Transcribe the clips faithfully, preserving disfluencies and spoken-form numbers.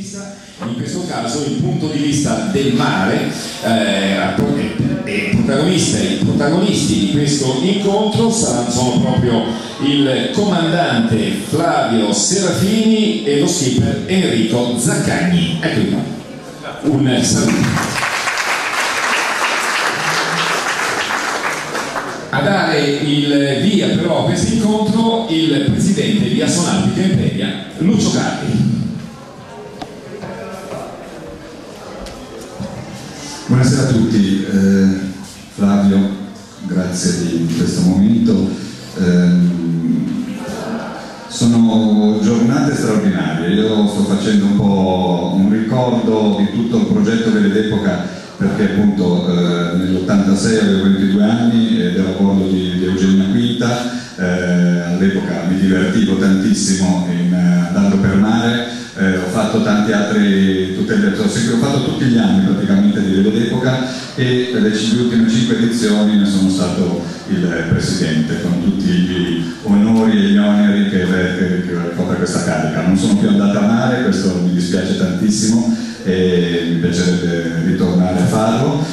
vista, in questo caso il punto di vista del mare, eh, e protagonista, i protagonisti di questo incontro saranno, sono proprio il comandante Flavio Serafini e lo skipper Enrico Zaccagni. Eccoli qua. Un saluto. A dare il via però a questo incontro il presidente di Astonautica Imperia, Lucio Carli. Buonasera a tutti, eh, Flavio, grazie di questo momento. Eh, sono giornate straordinarie, io sto facendo un po' un ricordo di tutto il progetto Vele d'Epoca, perché appunto eh, nell'ottantasei avevo ventidue anni ed ero a bordo di, di Eugenia Quinta, eh, all'epoca mi divertivo tantissimo in, eh, andando per mare, eh, ho fatto tanti altri, tutte le, ho fatto tutti gli anni praticamente di Vele d'Epoca e le ultime cinque edizioni ne sono stato il presidente, con tutti gli onori e gli oneri che, che, che copre questa carica. Non sono più andato a mare, questo mi dispiace tantissimo e mi piacerebbe ritornare a farlo,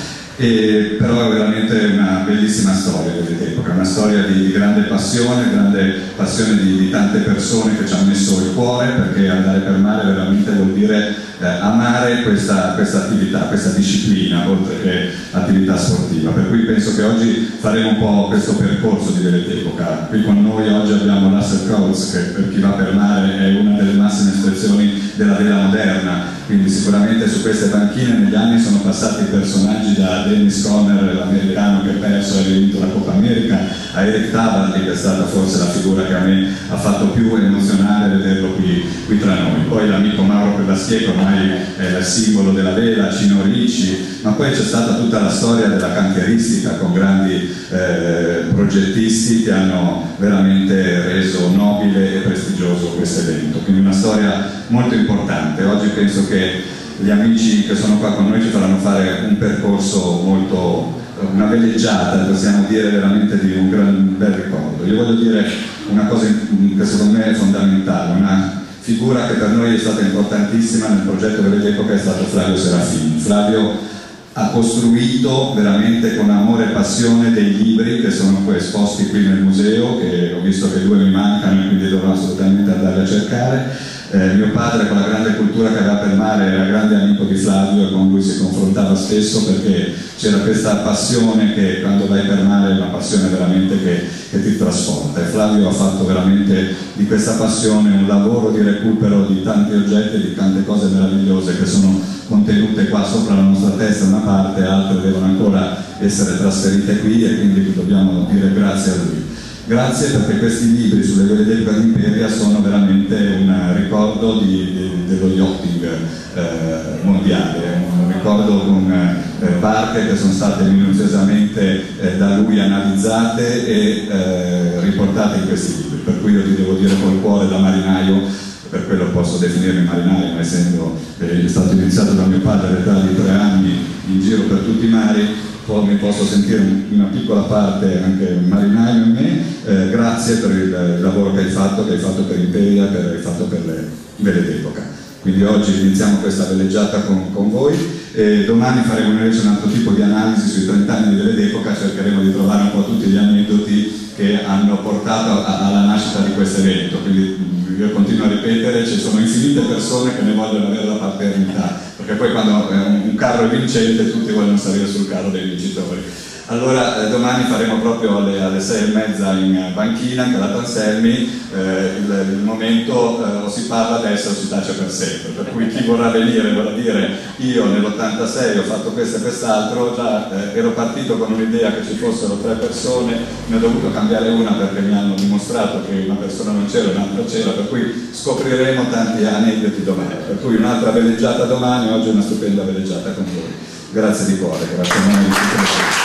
e, però è veramente una bellissima storia dell'epoca, una storia di, di grande passione, grande passione di, di tante persone che ci hanno messo il cuore, perché andare per mare veramente vuol dire eh, amare questa, questa attività, questa disciplina, oltre che attività sportiva, per cui penso che oggi faremo un po' questo percorso di Vele d'Epoca. Qui con noi oggi abbiamo l'Assel Coles, che per chi va per mare è una delle massime espressioni della vela moderna, quindi sicuramente su queste panchine negli anni sono passati personaggi da Dennis Conner, l'americano che ha perso e ha vinto la Coppa America, a Eric Tabarly, che è stata forse la figura che a me ha fatto più emozionare vederlo qui, qui tra noi. Poi l'amico Mauro Pedaschier, ormai è il simbolo della vela, Cino Ricci, ma poi c'è stata tutta la storia della cantieristica con grandi eh, progettisti che hanno veramente reso nobile e prestigioso questo evento. Quindi una storia molto importante. Oggi penso che gli amici che sono qua con noi ci faranno fare un percorso molto, una veleggiata, possiamo dire, veramente di un gran bel ricordo. Io voglio dire una cosa che secondo me è fondamentale, una figura che per noi è stata importantissima nel progetto Vele d'Epoca è stato Flavio Serafini. Flavio ha costruito veramente con amore e passione dei libri che sono poi esposti qui nel museo, che ho visto che due mi mancano e quindi dovrò assolutamente andare a cercare. Eh, mio padre, con la grande cultura che aveva per mare, era grande amico di Flavio e con lui si confrontava spesso, perché c'era questa passione che quando vai per mare è una passione veramente che, che ti trasporta, e Flavio ha fatto veramente di questa passione un lavoro di recupero di tanti oggetti e di tante cose meravigliose che sono contenute qua sopra la nostra testa una parte, altre devono ancora essere trasferite qui, e quindi dobbiamo dire grazie a lui. Grazie, perché questi libri sulle Vele d'Epoca di Imperia sono veramente un ricordo di, di, dello yachting eh, mondiale, un ricordo con eh, barche che sono state minuziosamente eh, da lui analizzate e eh, riportate in questi libri, per cui io ti devo dire col cuore da marinaio, per quello posso definirmi marinaio, ma essendo eh, stato iniziato da mio padre all'età di tre anni in giro per tutti i mari, mi posso sentire una piccola parte anche marinaio in me. Eh, grazie per il lavoro che hai fatto, che hai fatto per Imperia, che hai fatto per le Vele d'Epoca. Quindi oggi iniziamo questa veleggiata con, con voi, e domani faremo invece un altro tipo di analisi sui trent'anni di Vele d'Epoca, cercheremo di trovare un po' tutti gli aneddoti che hanno portato a, alla nascita di questo evento. Quindi io continuo a ripetere, ci sono infinite persone che ne vogliono avere la paternità, perché poi quando un carro è vincente tutti vogliono salire sul carro dei vincitori. Allora eh, domani faremo proprio alle, alle sei e mezza in banchina, in Cala Anselmi, eh, il, il momento eh, o si parla adesso o si tace per sempre, per cui chi vorrà venire vorrà dire io nell'ottantasei ho fatto questo e quest'altro, già eh, ero partito con un'idea che ci fossero tre persone, ne ho dovuto cambiare una perché mi hanno dimostrato che una persona non c'era e un'altra c'era, per cui scopriremo tanti aneddoti domani, per cui un'altra veleggiata domani, oggi una stupenda veleggiata con voi. Grazie di cuore, grazie a nome di tutti.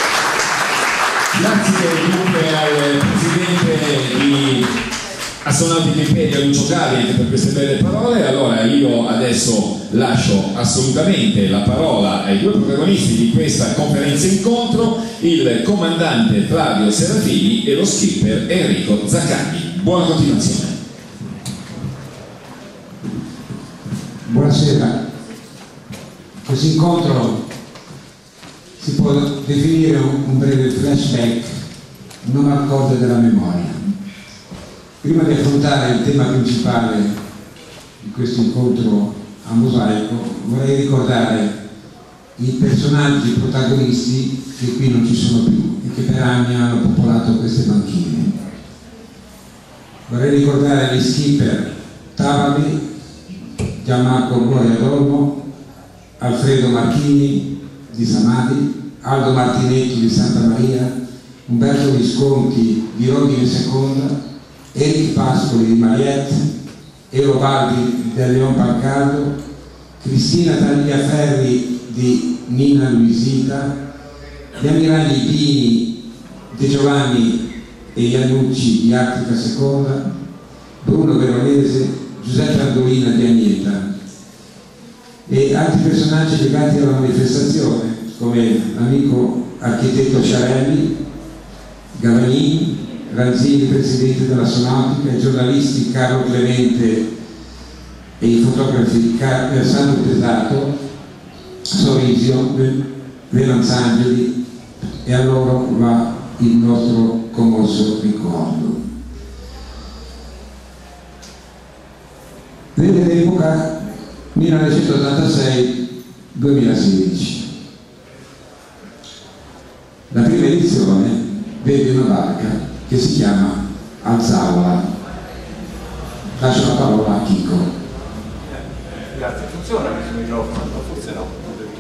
Grazie dunque al presidente di Astonautica Imperia, Lucio Carli, per queste belle parole. Allora io adesso lascio assolutamente la parola ai due protagonisti di questa conferenza incontro, il comandante Flavio Serafini e lo skipper Enrico Zaccagni. Buona continuazione. Buonasera. Questo incontro si può definire un, un breve flashback, non accordo della memoria. Prima di affrontare il tema principale di questo incontro a mosaico, vorrei ricordare i personaggi protagonisti che qui non ci sono più e che per anni hanno popolato queste banchine. Vorrei ricordare gli skipper Tavali, Gianmarco Gloria Dolmo, Alfredo Marchini di Samadi, Aldo Martinetti di Santa Maria, Umberto Visconti di Rodine Seconda, Eric Pascoli di Mariette, Elo Baldi del Leon Pancaldo, Cristina Tagliaferri di Nina Luisita, gli ammiragli Pini, De Giovanni e Iannucci di Artica Seconda, Bruno Veronese, Giuseppe Andolina di Agneta e altri personaggi legati alla manifestazione come l'amico architetto Ciarelli, Gavagnini, Ranzini, presidente della Sonautica, i giornalisti Carlo Clemente e i fotografi Sandro Pesato, Sorisio, Venanzangeli, e a loro va il nostro commosso ricordo. Vede l'epoca millenovecentottantasei duemilasedici. La prima edizione vede una barca che si chiama Alzaola. Lascio la parola a Chico. Grazie, funziona questo microfono? Forse no.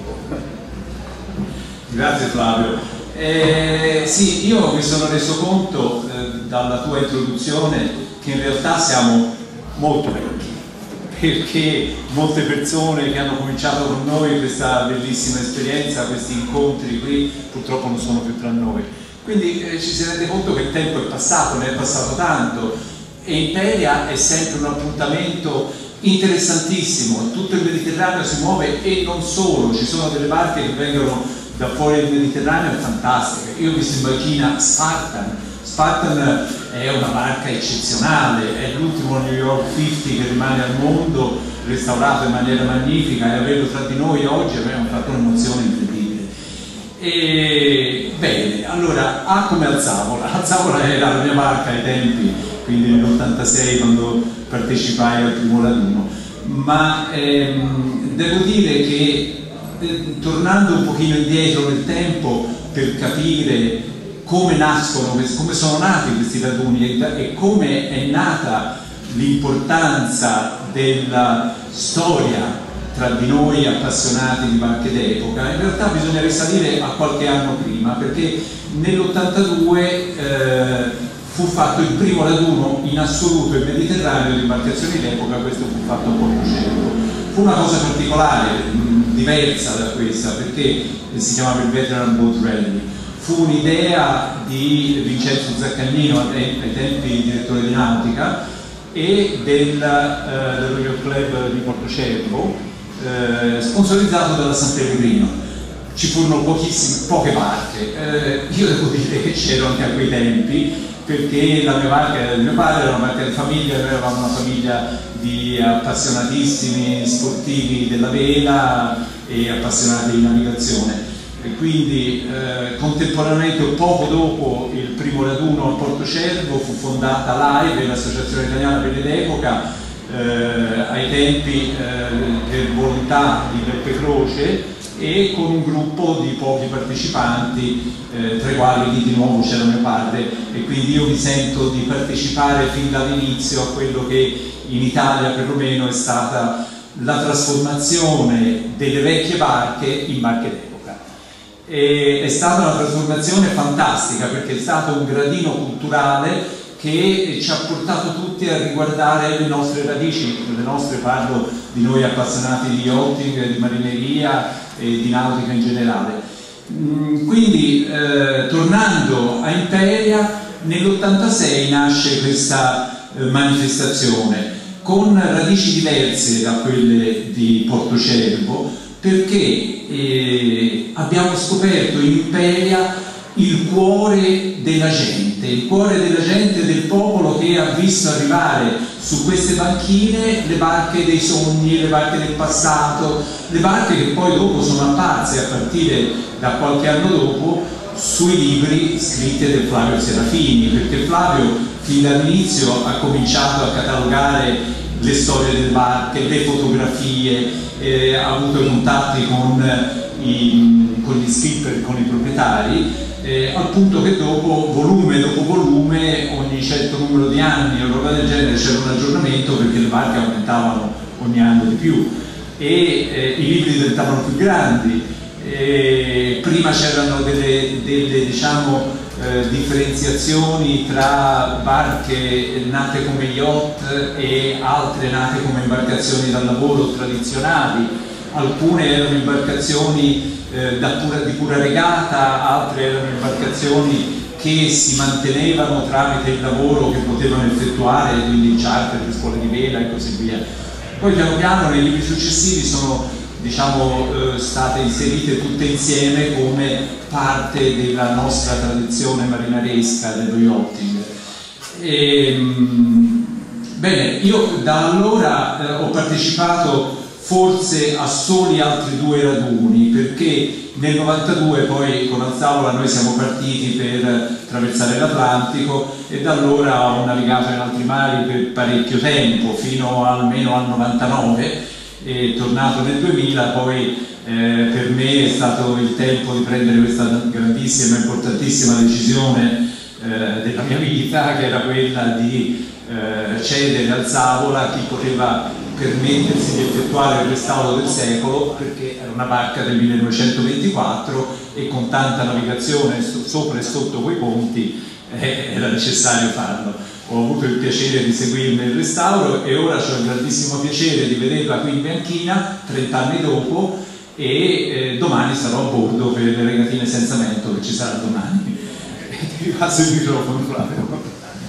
Grazie Flavio. Eh, sì, io mi sono reso conto eh, dalla tua introduzione che in realtà siamo molto vecchi, perché molte persone che hanno cominciato con noi questa bellissima esperienza, questi incontri qui, purtroppo non sono più tra noi. Quindi eh, ci si rende conto che il tempo è passato, ne è passato tanto, e Imperia è sempre un appuntamento interessantissimo. Tutto il Mediterraneo si muove e non solo, ci sono delle barche che vengono da fuori del Mediterraneo fantastiche. Io ho visto in banchina Spartan. Spartan è una barca eccezionale, è l'ultimo New York cinquanta che rimane al mondo, restaurato in maniera magnifica, e averlo tra di noi oggi abbiamo fatto un'emozione incredibile. E bene, allora, A come Alzaola. Alzaola era la mia barca ai tempi, quindi nell'ottantasei, quando partecipai al primo raduno, ma ehm, devo dire che eh, tornando un pochino indietro nel tempo per capire come nascono, come sono nati questi raduni e come è nata l'importanza della storia tra di noi appassionati di barche d'epoca, in realtà bisogna risalire a qualche anno prima, perché nell'ottantadue eh, fu fatto il primo raduno in assoluto in Mediterraneo di imbarcazioni d'epoca. Questo fu fatto a Portocervo. Fu una cosa particolare, mh, diversa da questa, perché si chiamava il Veteran Boat Rally. Fu un'idea di Vincenzo Zaccagnino, ai tempi direttore di nautica, e del, eh, del Royal Club di Portocervo, eh, sponsorizzato dalla San Pellegrino. Ci furono pochissime, poche barche. Eh, io devo dire che c'ero anche a quei tempi, perché la mia barca, il mio padre era una barca di famiglia, noi eravamo una famiglia di appassionatissimi sportivi della vela e appassionati di navigazione. E quindi eh, contemporaneamente o poco dopo il primo raduno a Portocervo fu fondata l'A I V E, l'Associazione Italiana Vele d'Epoca, eh, ai tempi eh, per volontà di Beppe Croce, e con un gruppo di pochi partecipanti, eh, tra i quali di nuovo c'era mio padre, e quindi io mi sento di partecipare fin dall'inizio a quello che in Italia perlomeno è stata la trasformazione delle vecchie barche in barche d'epoca. E è stata una trasformazione fantastica, perché è stato un gradino culturale che ci ha portato tutti a riguardare le nostre radici, le nostre, parlo di noi appassionati di yachting, di marineria e di nautica in generale. Quindi eh, tornando a Imperia, nell'ottantasei nasce questa eh, manifestazione con radici diverse da quelle di Portocervo, perché eh, abbiamo scoperto in Imperia il cuore della gente, il cuore della gente, del popolo, che ha visto arrivare su queste banchine le barche dei sogni, le barche del passato, le barche che poi dopo sono apparse a partire da qualche anno dopo sui libri scritti da Flavio Serafini, perché Flavio fin dall'inizio ha cominciato a catalogare le storie delle barche, le fotografie, eh, ha avuto contatti con, i, con gli skipper, con i proprietari, eh, al punto che dopo, volume dopo volume, ogni certo numero di anni o roba del genere, c'era un aggiornamento, perché le barche aumentavano ogni anno di più e eh, i libri diventavano più grandi. Eh, prima c'erano delle, delle diciamo, eh, differenziazioni tra barche nate come yacht e altre nate come imbarcazioni da lavoro tradizionali. Alcune erano imbarcazioni eh, da pura, di pura regata, altre erano imbarcazioni che si mantenevano tramite il lavoro che potevano effettuare, quindi charter, scuole di vela e così via. Poi piano piano nei libri successivi sono, diciamo, eh, state inserite tutte insieme come parte della nostra tradizione marinaresca dello yachting. E, mh, bene, io da allora eh, ho partecipato forse a soli altri due raduni, perché nel novantadue poi con Alzavola noi siamo partiti per attraversare l'Atlantico e da allora ho navigato in altri mari per parecchio tempo, fino almeno al novantanove, e tornato nel duemila. Poi eh, per me è stato il tempo di prendere questa grandissima e importantissima decisione eh, della mia vita, che era quella di eh, cedere Alzavola a chi poteva permettersi di effettuare il restauro del secolo, perché era una barca del millenovecentoventiquattro e con tanta navigazione so sopra e sotto quei ponti eh, era necessario farlo. Ho avuto il piacere di seguirne il restauro e ora ho il grandissimo piacere di vederla qui in banchina trenta anni dopo, e eh, domani sarò a bordo per le regatine senza mento che ci sarà domani. Ti ripasso il microfono, Flavio.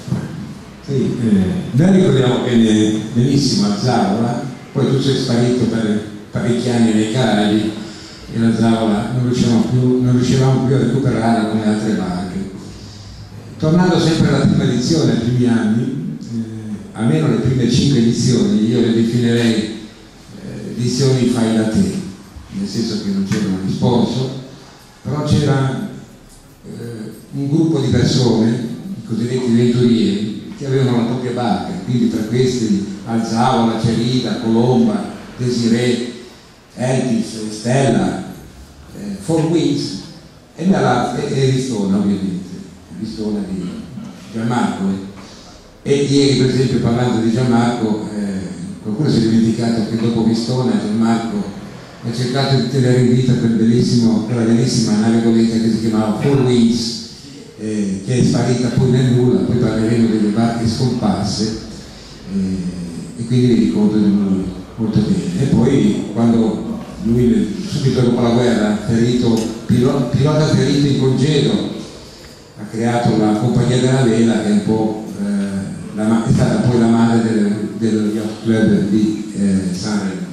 Sì, eh, noi ricordiamo bene, benissimo Alzavola, poi tu sei sparito per parecchi anni nei Caraibi e l'Alzavola non riuscivamo più, non riuscivamo più a recuperarla come altre barche. Tornando sempre alla prima edizione, ai primi anni, eh, almeno le prime cinque edizioni, io le definirei eh, edizioni fai da te, nel senso che non c'erano gli sponsor, però c'era eh, un gruppo di persone, i cosiddetti venturieri, che avevano la propria barca, quindi tra questi Alzavola, Cerida, Colomba, Desiree, Eltis, Stella, eh, Four Winds e, e, e Ristona, ovviamente, Ristona di Gianmarco. E ieri, per esempio, parlando di Gianmarco, eh, qualcuno si è dimenticato che dopo Ristona Gianmarco ha cercato di tenere in vita quel bellissimo, quella bellissima nave goletta che si chiamava Four Winds, Eh, che è sparita poi nel nulla. Poi parleremo delle barche scomparse, eh, e quindi vi ricordo di lui molto bene. E poi quando lui subito dopo la guerra, ferito, pilota, pilota ferito in congedo, ha creato la Compagnia della Vela, che è un po' eh, la, è stata poi la madre del, del Yacht Club di eh, Sanremo.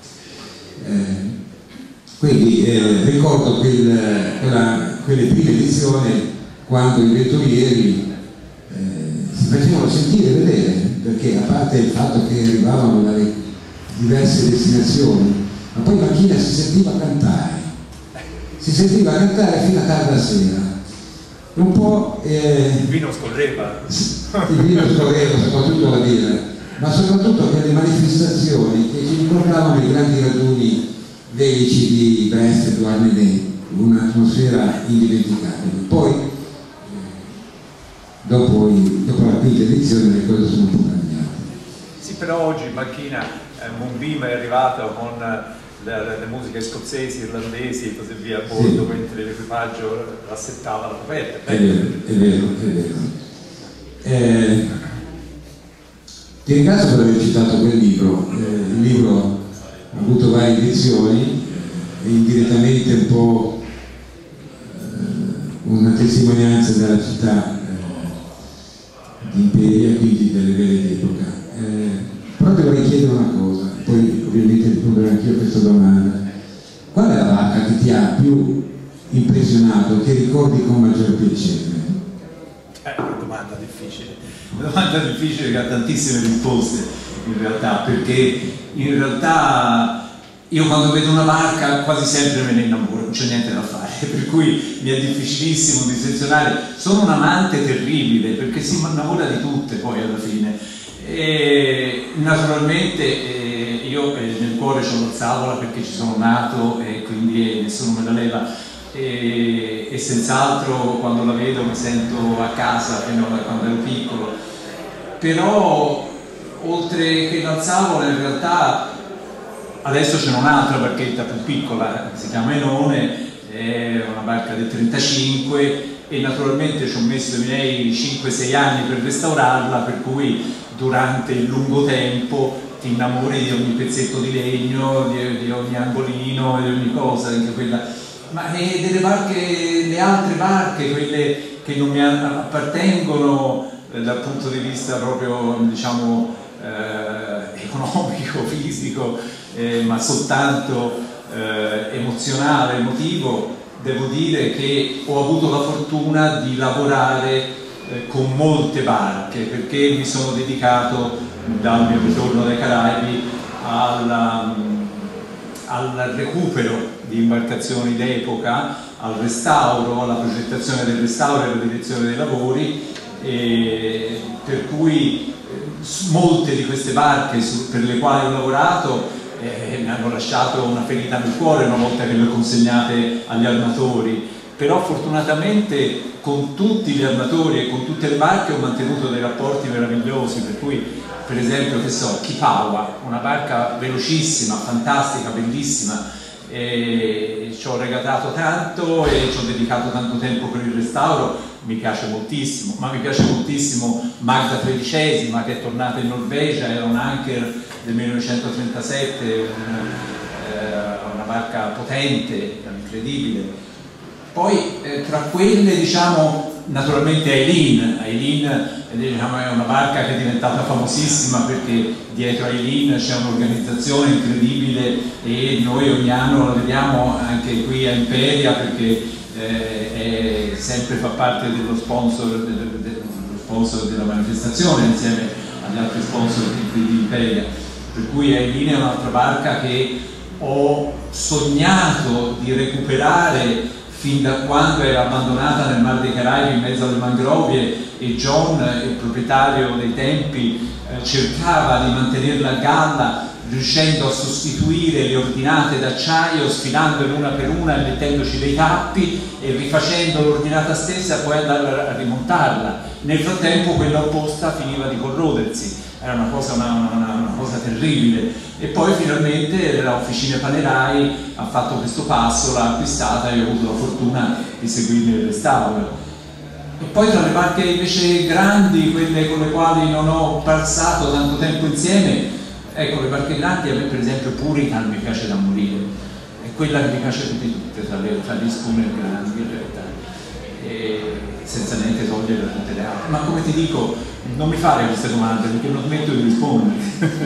Eh, quindi eh, ricordo quel, quella, quelle prime edizioni, quando i venturieri eh, si facevano sentire e vedere, perché a parte il fatto che arrivavano dalle diverse destinazioni, ma poi in macchina si sentiva cantare, si sentiva cantare fino a tarda sera. Un po' eh, il vino scorreva, il vino scorreva soprattutto la birra, ma soprattutto che le manifestazioni che ci ricordavano i grandi raduni velici di Brest e Douarnenez, un'atmosfera indimenticabile. Poi Dopo, dopo la quinta edizione le cose sono un po' cambiate. Sì, però oggi in macchina eh, Moonbeam è arrivato con le, le musiche scozzesi, irlandesi e così via a bordo, sì, mentre l'equipaggio rassettava la coperta. È vero, è vero, è vero. Eh, ti ringrazio per aver citato quel libro. Eh, il libro ha avuto varie edizioni, eh, indirettamente un po' eh, una testimonianza della città di Imperia, quindi delle vere d'epoca. Eh, però ti vorrei chiedere una cosa, poi ovviamente risponderò anch'io a questa domanda. Qual è la barca che ti ha più impressionato, che ricordi con maggior piacere? È una domanda difficile, una domanda difficile che ha tantissime risposte in realtà, perché in realtà io quando vedo una barca quasi sempre me ne innamoro, non c'è niente da fare, per cui mi è difficilissimo di selezionare. Sono un amante terribile perché si innamora di tutte poi alla fine, e naturalmente eh, io eh, nel cuore c'ho l'Orzagola perché ci sono nato e quindi eh, nessuno me la leva, e, e senz'altro quando la vedo mi sento a casa fino a quando ero piccolo. Però oltre che l'Orzagola in realtà adesso c'è un'altra barchetta più piccola, si chiama Enone, è una barca del trentacinque e naturalmente ci ho messo i miei cinque sei anni per restaurarla, per cui durante il lungo tempo ti innamori di ogni pezzetto di legno, di, di ogni angolino, di ogni cosa, anche quella. Ma e delle barche, le altre barche, quelle che non mi appartengono eh, dal punto di vista proprio, diciamo, eh, economico, fisico, eh, ma soltanto eh, emozionale, emotivo, devo dire che ho avuto la fortuna di lavorare eh, con molte barche, perché mi sono dedicato dal mio ritorno dai Caraibi alla, al recupero di imbarcazioni d'epoca, al restauro, alla progettazione del restauro e alla direzione dei lavori, e per cui molte di queste barche su, per le quali ho lavorato eh, mi hanno lasciato una ferita nel cuore una volta che le ho consegnate agli armatori, però fortunatamente con tutti gli armatori e con tutte le barche ho mantenuto dei rapporti meravigliosi, per cui per esempio, che so, Kipawa, una barca velocissima, fantastica, bellissima, e ci ho regalato tanto e ci ho dedicato tanto tempo per il restauro, mi piace moltissimo, ma mi piace moltissimo Magda tredicesima, che è tornata in Norvegia, era un ancher del millenovecentotrentasette, un, eh, una barca potente, incredibile. Poi eh, tra quelle, diciamo, naturalmente Eileen, Eileen eh, diciamo, è una barca che è diventata famosissima perché dietro Eileen c'è un'organizzazione incredibile e noi ogni anno la vediamo anche qui a Imperia, perché eh, è, sempre fa parte dello sponsor, dello, dello sponsor della manifestazione insieme agli altri sponsor di, di Imperia, per cui Eileen è un'altra barca che ho sognato di recuperare fin da quando era abbandonata nel Mar dei Caraibi in mezzo alle mangrovie, e John, il proprietario dei tempi, eh, cercava di mantenerla a galla, riuscendo a sostituire le ordinate d'acciaio, sfilandole una per una e mettendoci dei tappi e rifacendo l'ordinata stessa, poi andare a rimontarla. Nel frattempo quella opposta finiva di corrodersi, era una cosa, una, una, una cosa terribile, e poi finalmente la Officine Panerai ha fatto questo passo, l'ha acquistata e ho avuto la fortuna di seguirne il restauro. E poi tra le barche invece grandi, quelle con le quali non ho passato tanto tempo insieme, ecco, le barche grandi, a me per esempio Puritan mi piace da morire, è quella che mi piace tutte tutte tra le, tra le schooner grandi in realtà, e senza neanche togliere tutte le altre. Ma come ti dico, non mi fare queste domande perché non smetto di rispondere.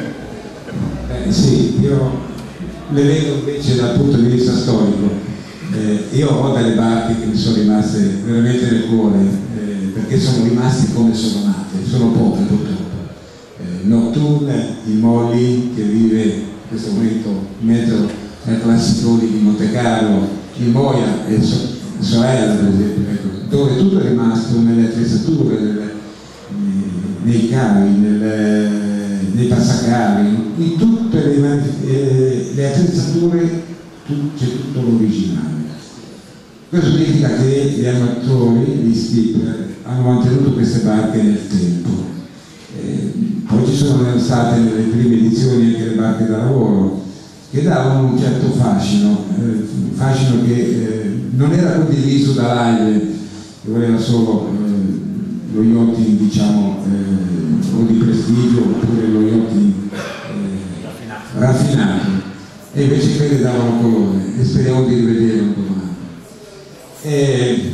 Eh, sì, io le vedo invece dal punto di vista storico. Eh, io ho delle barche che mi sono rimaste veramente nel cuore, eh, perché sono rimaste come sono nate, sono poche purtroppo. Eh, Nocturne, il Molly, che vive in questo momento in mezzo ai classiconi di Monte Carlo, il Moia e so, Sorella per esempio, ecco, dove tutto è rimasto nelle attrezzature, nelle, nei cavi, nelle, nei passacavi, in tutte le, eh, le attrezzature c'è tutto l'originale. Questo significa che gli armatori, gli skipper, hanno mantenuto queste barche nel tempo. Eh, poi ci sono state nelle prime edizioni anche le barche da lavoro, che davano un certo fascino, eh, un fascino che eh, non era condiviso dall'Aile, che voleva solo eh, lo yachting, diciamo, eh, o di prestigio, oppure lo yachting eh, raffinato. raffinato, e invece quelle davano colore, e speriamo di rivederlo un domani. E,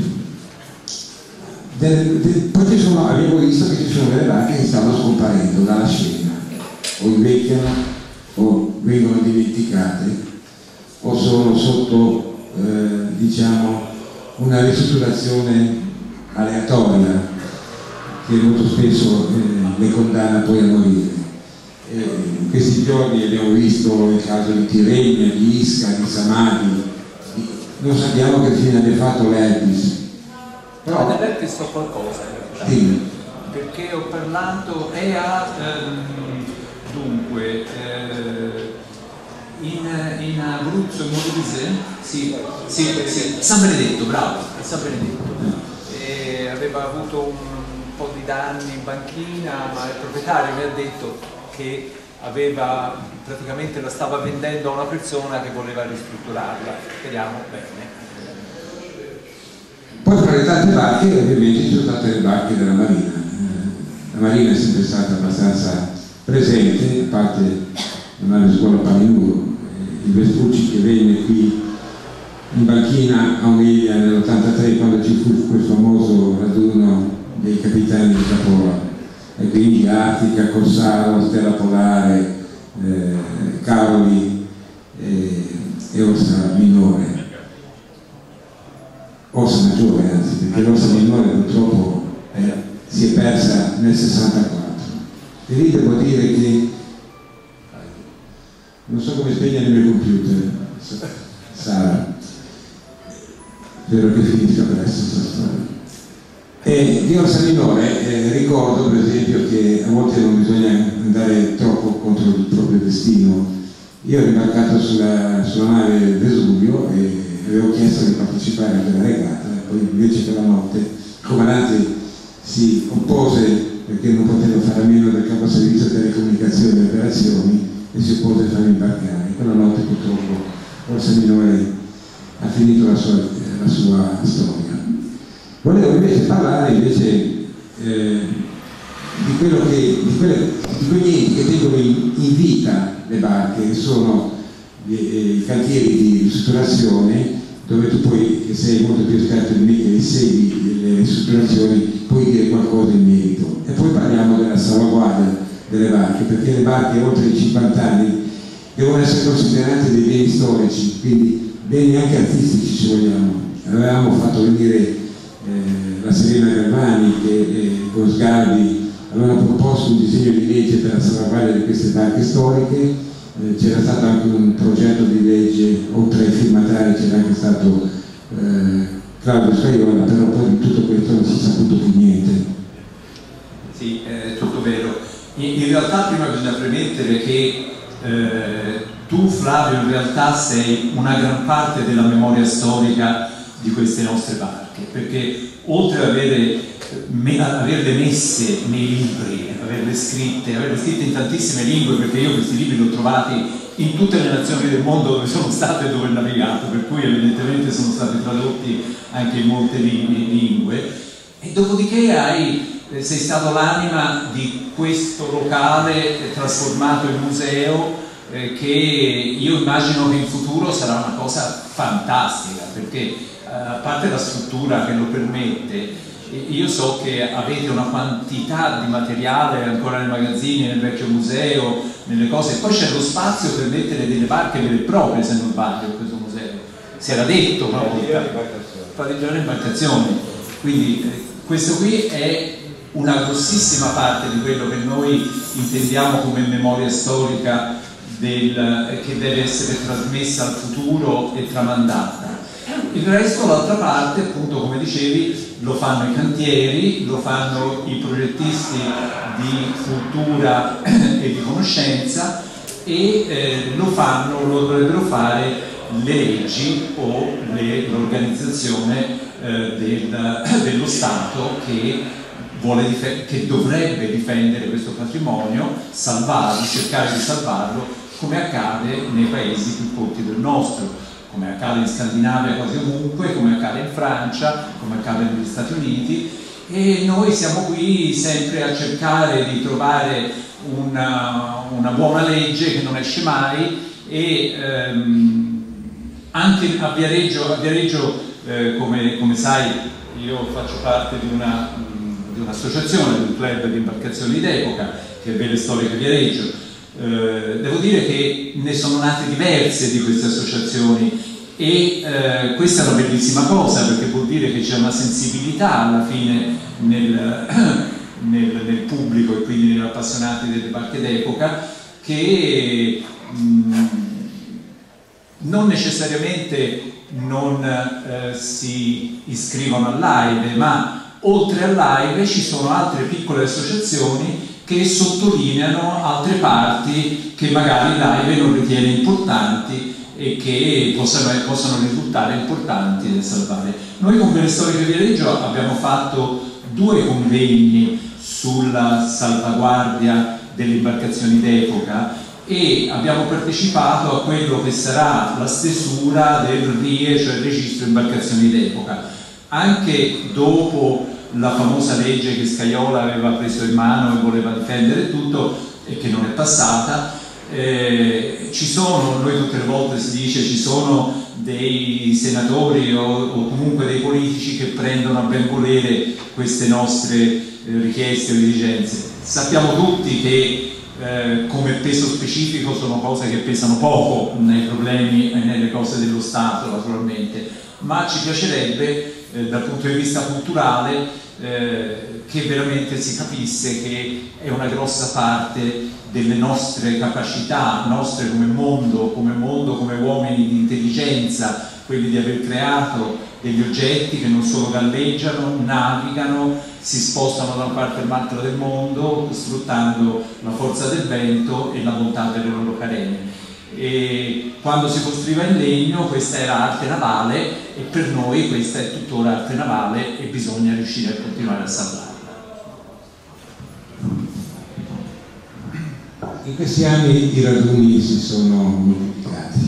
de, de, poi ci sono, abbiamo visto che ci sono delle barche che stanno scomparendo dalla scena, o invecchiano o vengono dimenticate o sono sotto eh, diciamo una ristrutturazione aleatoria che molto spesso eh, le condanna poi a morire. Eh, in questi giorni abbiamo visto il caso di Tirrenia, di Ischia, di Samadhi, di... non sappiamo che fine abbia fatto l'Elvis. Però dell'Elvis so qualcosa in realtà, sì. Perché ho parlato e a ehm, dunque eh, in, in Abruzzo, in Molise, sì, sì, sì, San Benedetto, bravo, San Benedetto, e aveva avuto un po' di danni in banchina, ma il proprietario mi ha detto che aveva, praticamente la stava vendendo a una persona che voleva ristrutturarla. Speriamo bene. Poi fra le tante barche ovviamente ci sono state le barche della Marina. La Marina è sempre stata abbastanza presente, a parte la nave scuola Palinuro, il Vespucci che venne qui in banchina a Oneglia nell'ottantatré quando ci fu quel famoso raduno dei capitani di Capola, e quindi Artica, Corsaro, Stella Polare, eh, Caroli eh, e Orsa Minore, Orsa Maggiore anzi, perché l'Orsa Minore purtroppo eh, si è persa nel sessantaquattro. E lì devo dire che non so come spegnere il mio computer, Sara, spero che finisca presto questa storia. E di Orsa Minore eh, ricordo per esempio che a volte non bisogna andare troppo contro il proprio destino. Io ero imbarcato sulla, sulla nave Vesuvio e avevo chiesto di partecipare alla regata, poi invece quella notte il comandante si oppose perché non poteva fare a meno del capo servizio telecomunicazioni e operazioni e si oppose a farmi imbarcare. Quella notte purtroppo Orsa Minore ha finito la sua, la sua storia. Volevo invece parlare invece eh, di, quello che, di, quelle, di quegli enti che tengono in, in vita le barche, che sono i, i cantieri di ristrutturazione, dove tu poi, che sei molto più esperto di me, che segui le ristrutturazioni, puoi dire qualcosa in merito. E poi parliamo della salvaguardia delle barche, perché le barche oltre i cinquanta anni devono essere considerate dei beni storici, quindi beni anche artistici se vogliamo. Avevamo fatto venire Eh, la Serena Galvani che eh, con Sgarbi avevano proposto un disegno di legge per la salvaguardia di queste barche storiche, eh, c'era stato anche un progetto di legge, oltre ai firmatari c'era anche stato eh, Claudio Scaiola, però poi di tutto questo non si è saputo più niente. Sì, è tutto vero. In, in realtà prima bisogna premettere che eh, tu Flavio in realtà sei una gran parte della memoria storica di queste nostre barche, perché oltre ad avere, me, averle messe nei libri, averle scritte, averle scritte in tantissime lingue, perché io questi libri li ho trovati in tutte le nazioni del mondo dove sono stato e dove ho navigato, per cui evidentemente sono stati tradotti anche in molte lingue, e dopodiché hai, sei stato l'anima di questo locale trasformato in museo, eh, che io immagino che in futuro sarà una cosa fantastica, perché a parte la struttura che lo permette, io so che avete una quantità di materiale ancora nei magazzini, nel vecchio museo, nelle cose, poi c'è lo spazio per mettere delle barche vere e proprie, se non sbaglio, in questo museo. Si era detto una volta, padiglione imbarcazioni. Quindi eh, questo qui è una grossissima parte di quello che noi intendiamo come memoria storica del, eh, che deve essere trasmessa al futuro e tramandata. Il resto, l'altra parte, appunto come dicevi, lo fanno i cantieri, lo fanno i progettisti di cultura e di conoscenza e eh, lo fanno, lo dovrebbero fare le leggi o l'organizzazione eh, del, dello Stato che, vuole che dovrebbe difendere questo patrimonio, salvarlo, cercare di salvarlo, come accade nei paesi più colti del nostro, come accade in Scandinavia quasi ovunque, come accade in Francia, come accade negli Stati Uniti, e noi siamo qui sempre a cercare di trovare una, una buona legge che non esce mai e ehm, anche a Viareggio, a Viareggio eh, come, come sai io faccio parte di una, di un'associazione, di un club di imbarcazioni d'epoca che è Vele Storiche Viareggio. Eh, devo dire che ne sono nate diverse di queste associazioni e eh, questa è una bellissima cosa, perché vuol dire che c'è una sensibilità alla fine nel, nel, nel pubblico e quindi negli appassionati delle barche d'epoca, che mh, non necessariamente non eh, si iscrivono al live, ma oltre al live ci sono altre piccole associazioni che sottolineano altre parti che magari il live non ritiene importanti e che possano, possono risultare importanti nel salvare. Noi con Belle Storie che Viareggio abbiamo fatto due convegni sulla salvaguardia delle imbarcazioni d'epoca e abbiamo partecipato a quello che sarà la stesura del R I E, cioè il registro imbarcazioni d'epoca. Anche dopo la famosa legge che Scajola aveva preso in mano e voleva difendere tutto e che non è passata, eh, ci sono, noi tutte le volte si dice, ci sono dei senatori o, o comunque dei politici che prendono a ben volere queste nostre eh, richieste o esigenze. Sappiamo tutti che Eh, come peso specifico sono cose che pesano poco nei problemi e nelle cose dello Stato, naturalmente, ma ci piacerebbe eh, dal punto di vista culturale eh, che veramente si capisse che è una grossa parte delle nostre capacità, nostre come mondo, come mondo, come uomini di intelligenza, quelli di aver creato degli oggetti che non solo galleggiano, navigano, si spostano da una parte all'altra del mondo sfruttando la forza del vento e la bontà delle loro carene. E quando si costruiva in legno questa era arte navale e per noi questa è tuttora arte navale e bisogna riuscire a continuare a salvarla. In questi anni i raduni si sono moltiplicati.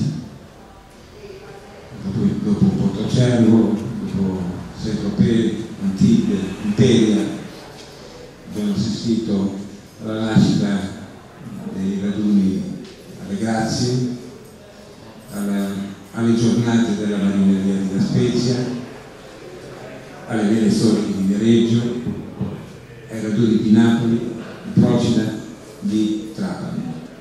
Dopo, dopo Portocervo, dopo Saint-Tropez, Antibes, Imperia, abbiamo assistito alla nascita dei raduni alle Grazie, alla, alle giornate della Marineria di La Spezia, alle Belle Storie di Viareggio, ai raduni di Napoli, di Procida, di Trapani.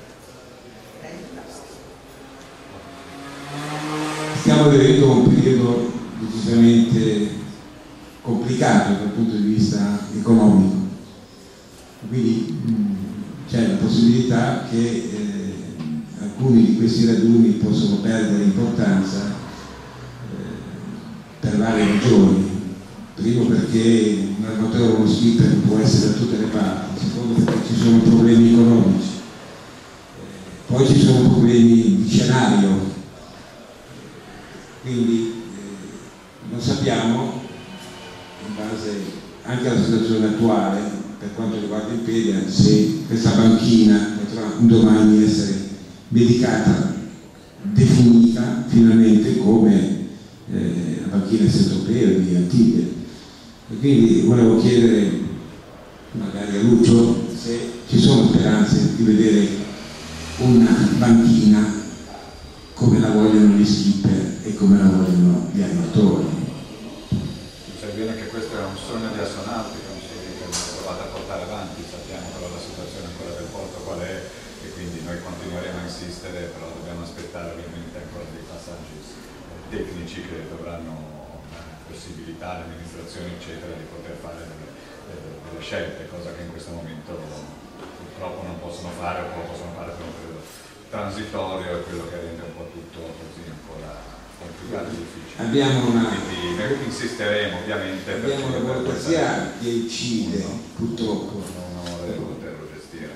Stiamo vivendo un periodo decisamente complicato dal punto di vista economico, quindi c'è la possibilità che eh, alcuni di questi raduni possono perdere importanza eh, per varie ragioni. Primo perché un armatore o uno skipper può essere da tutte le parti, secondo perché ci sono problemi economici, eh, poi ci sono problemi di scenario, quindi eh, non sappiamo, in base anche alla situazione attuale per quanto riguarda Imperia, se questa banchina potrà un domani essere dedicata, definita finalmente come eh, la banchina Saint-Tropez di Antibes. E quindi volevo chiedere magari a Lucio se ci sono speranze di vedere una banchina come la vogliono gli skipper e come la vogliono gli armatori. Sai bene che questo è un sogno di astronautica che abbiamo provato a portare avanti, sappiamo però la situazione ancora del porto qual è e quindi noi continueremo a insistere, però dobbiamo aspettare ovviamente ancora dei passaggi tecnici che dovranno possibilità all'amministrazione eccetera di poter fare delle, delle, delle scelte, cosa che in questo momento purtroppo non possono fare o possono fare per un periodo transitorio, e quello che rende un po' tutto così ancora complicato e difficile. Abbiamo una, quindi noi insisteremo ovviamente abbiamo una burocrazia che incide purtroppo, non vorremmo poterlo gestire,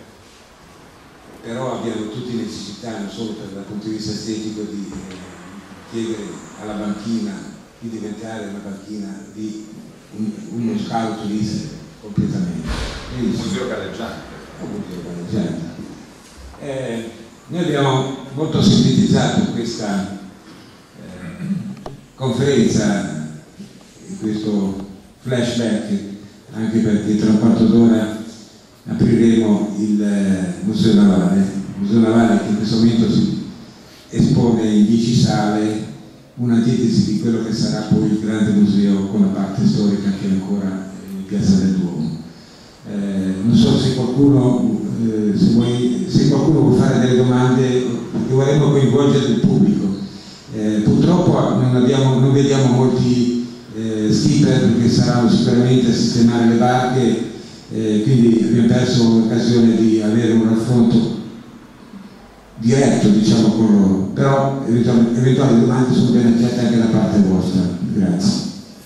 però abbiamo tutti necessità, non solo per dal punto di vista estetico, di eh, chiedere alla banchina di diventare una banchina di un, uno scout turistico completamente. un museo galleggiante. Un museo galleggiante. Eh, noi abbiamo molto sintetizzato questa eh, conferenza, questo flashback, anche perché tra un quarto d'ora apriremo il eh, Museo Navale, il Museo Navale che in questo momento si espone in dieci sale un'antitesi di quello che sarà poi il grande museo con la parte storica che è ancora in Piazza del Duomo. Eh, non so se qualcuno, eh, se, vuoi, se qualcuno vuole fare delle domande, perché vorremmo coinvolgere il pubblico. Eh, purtroppo non, abbiamo, non vediamo molti eh, skipper che saranno sicuramente a sistemare le barche, eh, quindi abbiamo perso l'occasione di avere un raffronto diretto, diciamo, con loro, però eventuali, eventuali domande sono ben accette anche da parte vostra. Grazie.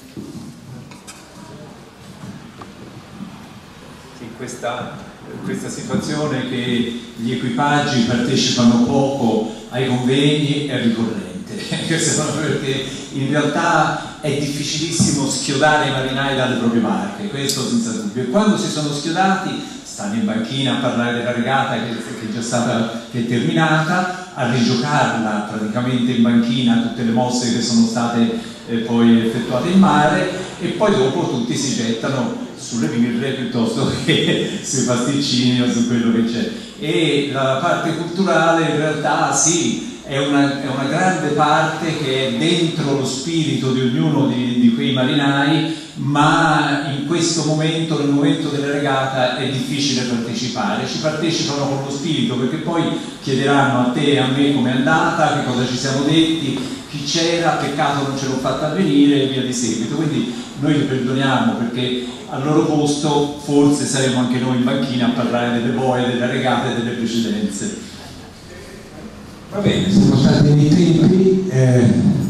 In questa, questa situazione che gli equipaggi partecipano poco ai convegni è ricorrente, perché in realtà è difficilissimo schiodare i marinai dalle proprie barche, questo senza dubbio, e quando si sono schiodati stanno in banchina a parlare della regata che, che è già stata che è terminata, a rigiocarla praticamente in banchina tutte le mosse che sono state eh, poi effettuate in mare, e poi dopo tutti si gettano sulle birre piuttosto che sui pasticcini o su quello che c'è. E la parte culturale in realtà sì, è una, è una grande parte che è dentro lo spirito di ognuno di, di quei marinai, ma in questo momento, nel momento della regata, è difficile partecipare. Ci partecipano con lo spirito, perché poi chiederanno a te e a me com'è andata, che cosa ci siamo detti, chi c'era, peccato non ce l'ho fatta avvenire e via di seguito. Quindi noi li perdoniamo, perché al loro posto forse saremo anche noi in banchina a parlare delle boie, della regata e delle precedenze. Va bene, siamo stati nei tempi. Eh...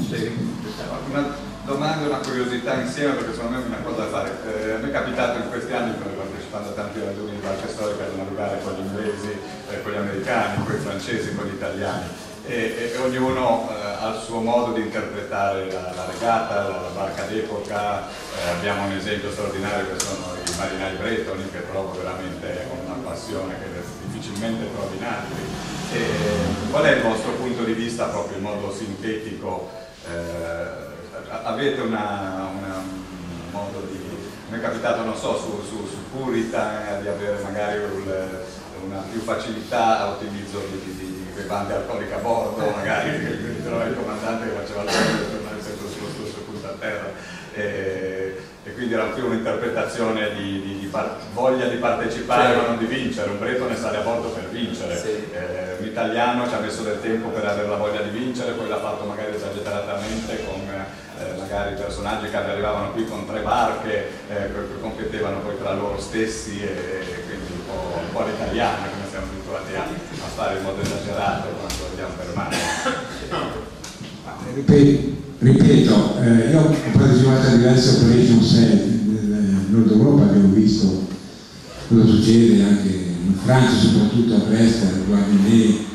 Una domanda e una curiosità insieme, perché secondo me è una cosa da fare. Eh, a me è capitato in questi anni, partecipando a tanti ragioni di barca storica, di navigare con gli inglesi, eh, con gli americani, con i francesi, con gli italiani, e, e ognuno eh, ha il suo modo di interpretare la, la regata, la, la barca d'epoca. Eh, abbiamo un esempio straordinario che sono i marinai bretoni, che trovo veramente con una passione che difficilmente trovi in altri. E qual è il vostro punto di vista, proprio in modo sintetico? Eh, avete una, una, un modo di... mi è capitato, non so, su, su, su Puritan, di avere magari un, una più facilità a utilizzo di, di, di bevande alcoliche a bordo, magari il comandante che faceva il lavoro e tornare sempre sullo stesso punto a terra. E, e quindi era più un'interpretazione di, di, di voglia di partecipare, sì, ma non di vincere. Un bretone sale a bordo per vincere, sì. eh, un italiano ci ha messo del tempo per avere la voglia di vincere, poi l'ha fatto magari esageratamente con eh, magari personaggi che arrivavano qui con tre barche, eh, che competevano poi tra loro stessi, e, e quindi un po', un po' l'italiano, come siamo abituati a, a fare in modo esagerato quando andiamo per mare. Ripeto, eh, io ho partecipato a diverse operation set nel Nord Europa, abbiamo visto cosa succede anche in Francia, soprattutto a Brest, guardi me, eh,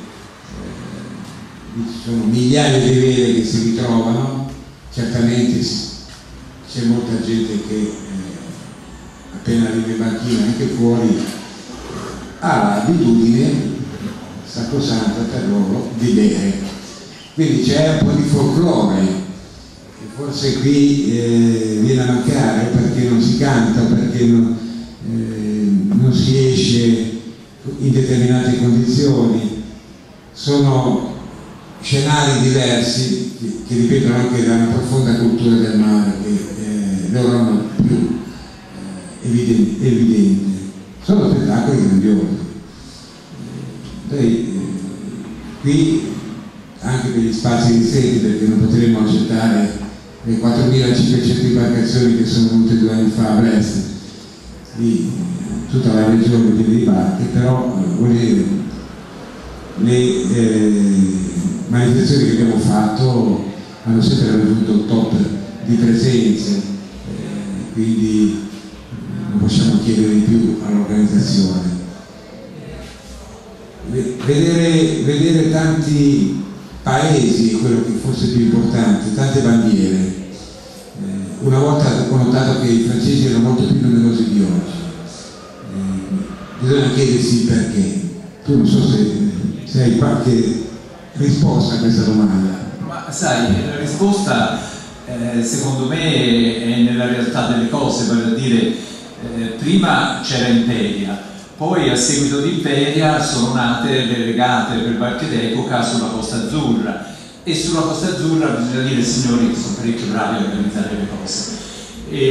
ci sono migliaia di vele che si ritrovano, certamente c'è molta gente che eh, appena arriva in banchina, anche fuori, ha l'abitudine sacrosanta per loro di bere. Quindi c'è un po' di folklore che forse qui eh, viene a mancare, perché non si canta, perché non, eh, non si esce in determinate condizioni. Sono scenari diversi che, che ripetono anche la profonda cultura del mare, che eh, loro hanno più eh, evidente, evidente. Sono spettacoli grandiosi. Eh, eh, qui anche per gli spazi ristretti, perché non potremo accettare le quattromilacinquecento imbarcazioni che sono venute due anni fa a Brest, di tutta la regione piena di barche, però eh, voglio dire, le eh, manifestazioni che abbiamo fatto hanno sempre raggiunto il top di presenze, eh, quindi non possiamo chiedere di più all'organizzazione. Vedere, vedere tanti paesi è quello che forse è più importante, tante bandiere. Eh, una volta ho notato che i francesi erano molto più numerosi di oggi. Eh, bisogna chiedersi perché. Tu non so se, se hai qualche risposta a questa domanda. Ma sai, la risposta eh, secondo me è nella realtà delle cose, vale a dire eh, prima c'era Imperia, poi a seguito di Imperia sono nate le regate per barche d'epoca sulla Costa Azzurra, e sulla Costa Azzurra bisogna dire, signori, che sono parecchio bravi a organizzare le cose,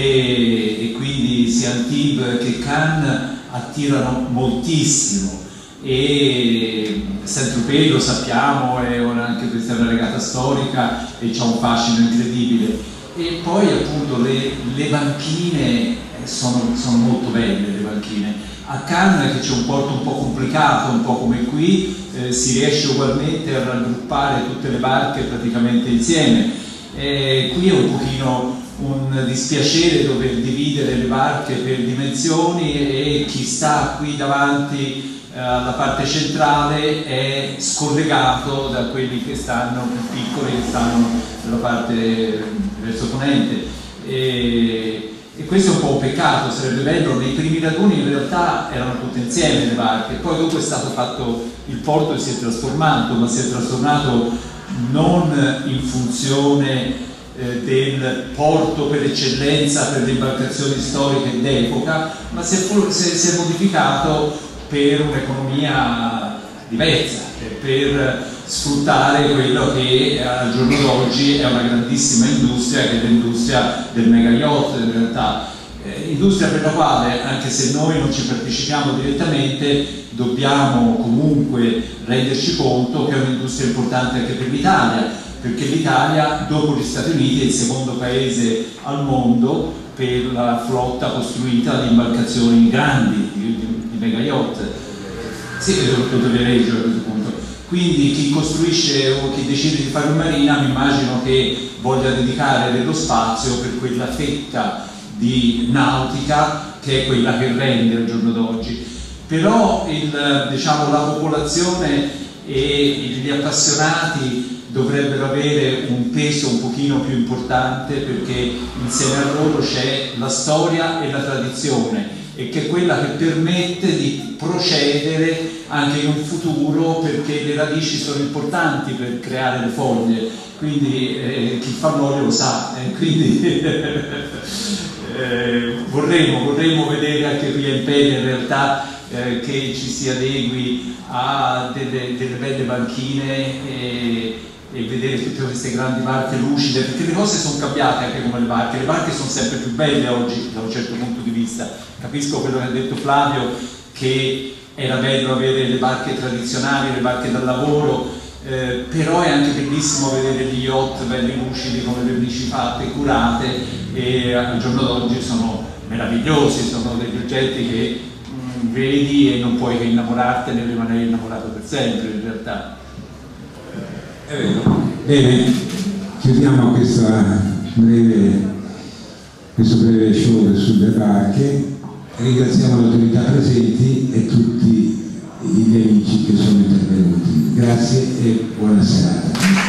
e, e quindi sia Antibes che Cannes attirano moltissimo, e Saint-Tropez, lo sappiamo, è una, anche questa è una regata storica e c'ha un fascino incredibile. E poi appunto le, le banchine sono, sono molto belle, le banchine. A Cannes, che c'è un porto un po' complicato, un po' come qui, eh, si riesce ugualmente a raggruppare tutte le barche praticamente insieme. Eh, qui è un pochino un dispiacere dover dividere le barche per dimensioni, e chi sta qui davanti alla parte centrale è scollegato da quelli che stanno più piccoli, che stanno nella parte verso ponente, e, e questo è un po' un peccato. Sarebbe bello, nei primi laguni in realtà erano tutte insieme le barche, poi dopo è stato fatto il porto e si è trasformato, ma si è trasformato non in funzione eh, del porto per eccellenza per le imbarcazioni storiche d'epoca, ma si è, si, è, si è modificato per un'economia diversa, per sfruttare quello che al giorno d'oggi è una grandissima industria, che è l'industria del mega yacht in realtà, eh, industria per la quale, anche se noi non ci partecipiamo direttamente, dobbiamo comunque renderci conto che è un'industria importante anche per l'Italia, perché l'Italia, dopo gli Stati Uniti, è il secondo paese al mondo per la flotta costruita di imbarcazioni grandi, di, di, di mega yacht. Sì, soprattutto di Reggio a questo punto. Quindi chi costruisce o chi decide di fare una marina, mi immagino che voglia dedicare dello spazio per quella fetta di nautica che è quella che rende al giorno d'oggi. Però il, diciamo, la popolazione e gli appassionati dovrebbero avere un peso un pochino più importante, perché insieme a loro c'è la storia e la tradizione, e che è quella che permette di procedere anche in un futuro, perché le radici sono importanti per creare le foglie, quindi eh, chi fa l'olio lo sa, eh, quindi eh, vorremmo, vorremmo vedere anche qui a Imperia in realtà eh, che ci si adegui a delle, delle belle banchine e, e vedere tutte queste grandi barche lucide, perché le cose sono cambiate anche come le barche, le barche sono sempre più belle oggi da un certo punto di vista. Capisco quello che ha detto Flavio, che era bello avere le barche tradizionali, le barche da lavoro, eh, però è anche bellissimo vedere gli yacht belli lucidi con le vernici fatte, curate, e al giorno d'oggi sono meravigliosi, sono degli oggetti che mh, vedi e non puoi che innamorartene e rimanere innamorato per sempre in realtà. È vero. Bene, chiudiamo questa breve, questo breve show sulle barche. Ringraziamo le autorità presenti e tutti gli amici che sono intervenuti. Grazie e buona serata.